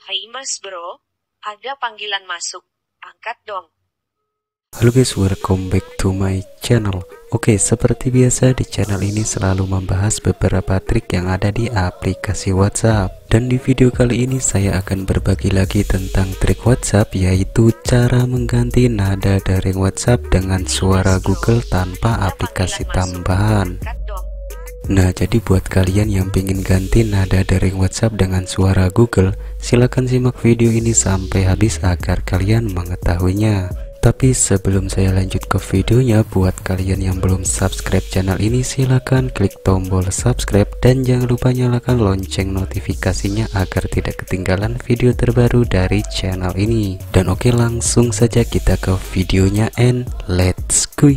Hai Mas Bro, ada panggilan masuk. Angkat dong. Halo guys, welcome back to my channel. Oke, seperti biasa di channel ini selalu membahas beberapa trik yang ada di aplikasi WhatsApp. Dan di video kali ini saya akan berbagi lagi tentang trik WhatsApp, yaitu cara mengganti nada daring WhatsApp dengan suara Google tanpa aplikasi tambahan. Nah, jadi buat kalian yang ingin ganti nada daring WhatsApp dengan suara Google, silahkan simak video ini sampai habis agar kalian mengetahuinya. Tapi sebelum saya lanjut ke videonya, buat kalian yang belum subscribe channel ini, silahkan klik tombol subscribe dan jangan lupa nyalakan lonceng notifikasinya agar tidak ketinggalan video terbaru dari channel ini. Dan oke, langsung saja kita ke videonya and let's go.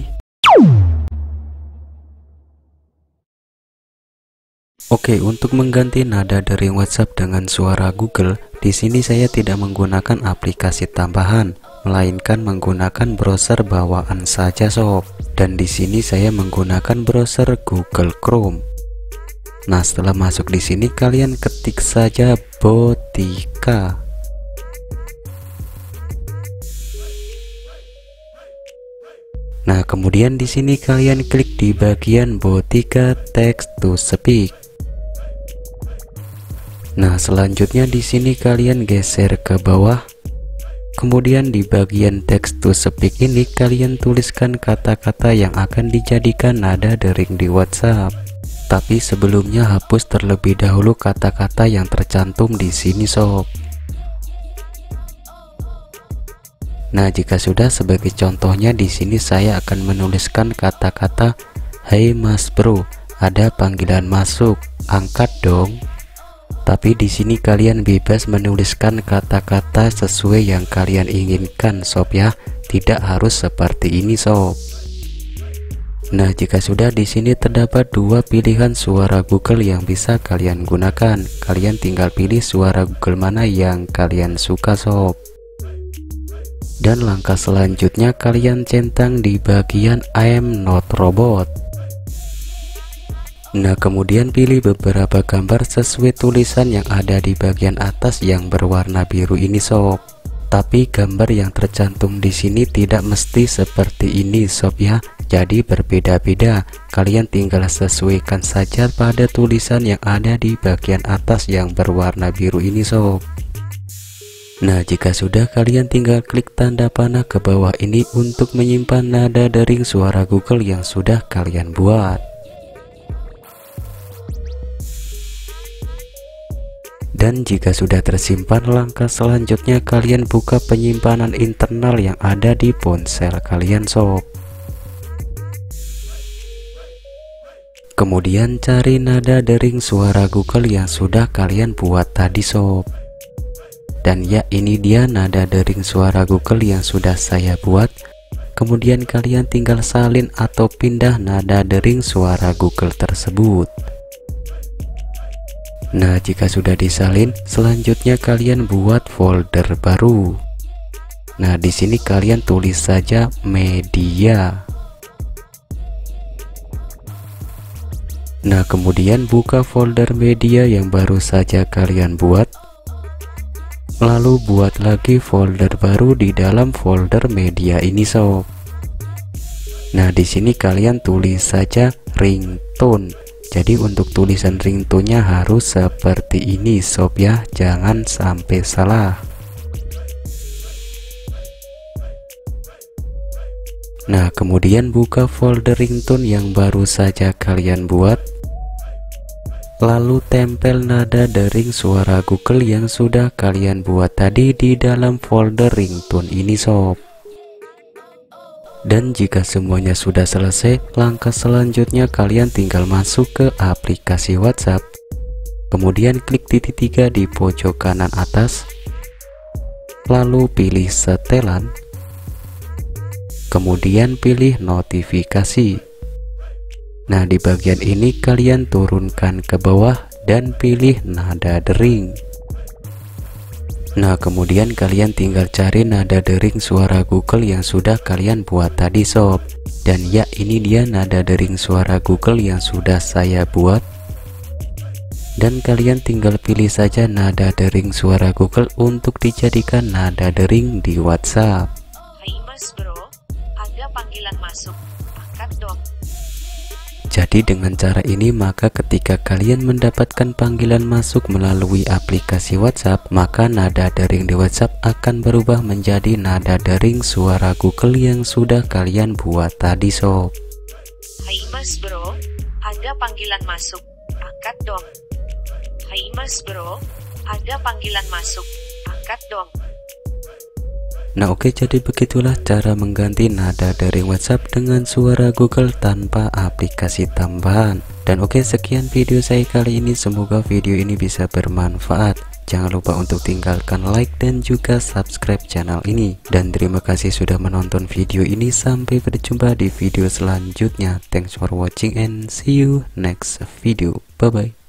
Oke, untuk mengganti nada daring WhatsApp dengan suara Google, di sini saya tidak menggunakan aplikasi tambahan, melainkan menggunakan browser bawaan saja sob. Dan di sini saya menggunakan browser Google Chrome. Nah, setelah masuk di sini kalian ketik saja Botika. Nah, kemudian di sini kalian klik di bagian Botika Text to Speak. Nah, selanjutnya di sini kalian geser ke bawah. Kemudian di bagian text to speak ini kalian tuliskan kata-kata yang akan dijadikan nada daring di WhatsApp. Tapi sebelumnya hapus terlebih dahulu kata-kata yang tercantum di sini sob. Nah, jika sudah, sebagai contohnya di sini saya akan menuliskan kata-kata "Hai Mas Bro, ada panggilan masuk, angkat dong." Tapi di sini kalian bebas menuliskan kata-kata sesuai yang kalian inginkan sob ya, tidak harus seperti ini sob. Nah, jika sudah, di sini terdapat dua pilihan suara Google yang bisa kalian gunakan. Kalian tinggal pilih suara Google mana yang kalian suka sob. Dan langkah selanjutnya kalian centang di bagian I'm not robot. Nah, kemudian pilih beberapa gambar sesuai tulisan yang ada di bagian atas yang berwarna biru ini sob. Tapi gambar yang tercantum di sini tidak mesti seperti ini sob ya. Jadi berbeda-beda. Kalian tinggal sesuaikan saja pada tulisan yang ada di bagian atas yang berwarna biru ini sob. Nah, jika sudah, kalian tinggal klik tanda panah ke bawah ini untuk menyimpan nada daring suara Google yang sudah kalian buat. Dan jika sudah tersimpan, langkah selanjutnya kalian buka penyimpanan internal yang ada di ponsel kalian sob. Kemudian cari nada daring suara Google yang sudah kalian buat tadi sob. Dan ya, ini dia nada daring suara Google yang sudah saya buat. Kemudian kalian tinggal salin atau pindah nada daring suara Google tersebut. Nah, jika sudah disalin, selanjutnya kalian buat folder baru. Nah, di sini kalian tulis saja media. Nah, kemudian buka folder media yang baru saja kalian buat. Lalu buat lagi folder baru di dalam folder media ini sob. Nah, di sini kalian tulis saja ringtone. Jadi untuk tulisan ringtone-nya harus seperti ini sob ya, jangan sampai salah. Nah, kemudian buka folder ringtone yang baru saja kalian buat. Lalu tempel nada daring suara Google yang sudah kalian buat tadi di dalam folder ringtone ini sob. Dan jika semuanya sudah selesai, langkah selanjutnya kalian tinggal masuk ke aplikasi WhatsApp. Kemudian klik titik 3 di pojok kanan atas. Lalu pilih setelan. Kemudian pilih notifikasi. Nah, di bagian ini kalian turunkan ke bawah dan pilih nada daring. Nah, kemudian kalian tinggal cari nada daring suara Google yang sudah kalian buat tadi sob. Dan ya, ini dia nada daring suara Google yang sudah saya buat. Dan kalian tinggal pilih saja nada dering suara Google untuk dijadikan nada dering di WhatsApp. Hai Mas Bro, ada panggilan masuk. Angkat dong. Jadi dengan cara ini maka ketika kalian mendapatkan panggilan masuk melalui aplikasi WhatsApp, maka nada dering di WhatsApp akan berubah menjadi nada dering suara Google yang sudah kalian buat tadi sob. Hai Mas Bro, ada panggilan masuk. Angkat dong. Hai Mas Bro, ada panggilan masuk. Angkat dong. Nah oke, jadi begitulah cara mengganti nada dering WhatsApp dengan suara Google tanpa aplikasi tambahan. Dan oke, sekian video saya kali ini, semoga video ini bisa bermanfaat. Jangan lupa untuk tinggalkan like dan juga subscribe channel ini. Dan terima kasih sudah menonton video ini, sampai berjumpa di video selanjutnya. Thanks for watching and see you next video. Bye bye.